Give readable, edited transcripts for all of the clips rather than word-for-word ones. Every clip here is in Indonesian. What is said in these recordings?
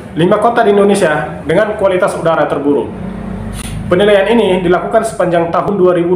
5 kota di Indonesia dengan kualitas udara terburuk. Penilaian ini dilakukan sepanjang tahun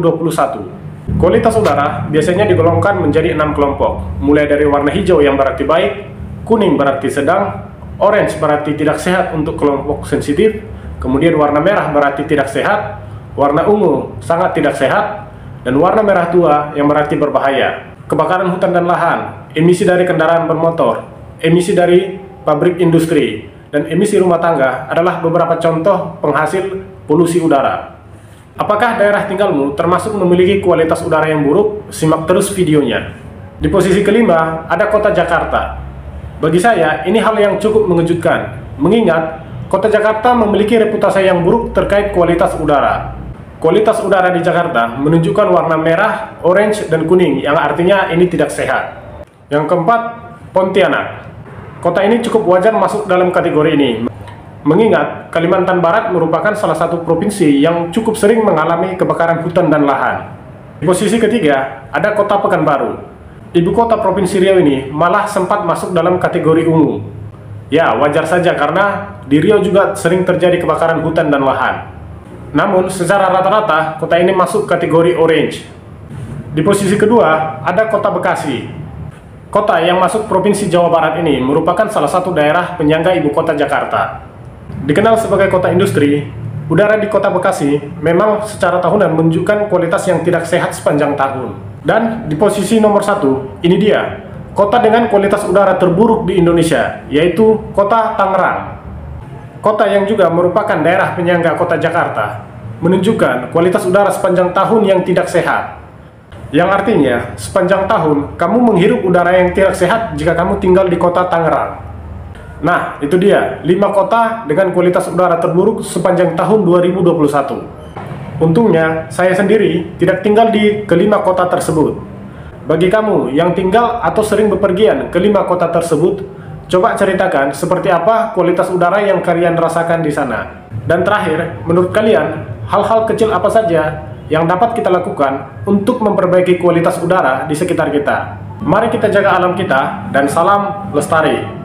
2021. Kualitas udara biasanya digolongkan menjadi 6 kelompok, mulai dari warna hijau yang berarti baik, kuning berarti sedang, orange berarti tidak sehat untuk kelompok sensitif, kemudian warna merah berarti tidak sehat, warna ungu sangat tidak sehat, dan warna merah tua yang berarti berbahaya. Kebakaran hutan dan lahan, emisi dari kendaraan bermotor, emisi dari pabrik industri, dan emisi rumah tangga adalah beberapa contoh penghasil polusi udara. Apakah daerah tinggalmu termasuk memiliki kualitas udara yang buruk? Simak terus videonya. Di posisi kelima, ada kota Jakarta. Bagi saya, ini hal yang cukup mengejutkan, mengingat kota Jakarta memiliki reputasi yang buruk terkait kualitas udara. Kualitas udara di Jakarta menunjukkan warna merah, orange, dan kuning, yang artinya ini tidak sehat. Yang keempat, Pontianak. Kota ini cukup wajar masuk dalam kategori ini, mengingat Kalimantan Barat merupakan salah satu provinsi yang cukup sering mengalami kebakaran hutan dan lahan. Di posisi ketiga, ada kota Pekanbaru. Ibu kota Provinsi Riau ini malah sempat masuk dalam kategori ungu. Ya, wajar saja karena di Riau juga sering terjadi kebakaran hutan dan lahan. Namun, secara rata-rata, kota ini masuk kategori orange. Di posisi kedua, ada kota Bekasi. Kota yang masuk Provinsi Jawa Barat ini merupakan salah satu daerah penyangga ibu kota Jakarta. Dikenal sebagai kota industri, udara di kota Bekasi memang secara tahunan menunjukkan kualitas yang tidak sehat sepanjang tahun. Dan di posisi nomor 1, ini dia, kota dengan kualitas udara terburuk di Indonesia, yaitu kota Tangerang. Kota yang juga merupakan daerah penyangga kota Jakarta, menunjukkan kualitas udara sepanjang tahun yang tidak sehat. Yang artinya, sepanjang tahun, kamu menghirup udara yang tidak sehat jika kamu tinggal di kota Tangerang. Nah, itu dia, 5 kota dengan kualitas udara terburuk sepanjang tahun 2021. Untungnya, saya sendiri tidak tinggal di kelima kota tersebut. Bagi kamu yang tinggal atau sering bepergian ke 5 kota tersebut, coba ceritakan seperti apa kualitas udara yang kalian rasakan di sana. Dan terakhir, menurut kalian, hal-hal kecil apa saja yang dapat kita lakukan untuk memperbaiki kualitas udara di sekitar kita? Mari kita jaga alam kita, dan salam lestari.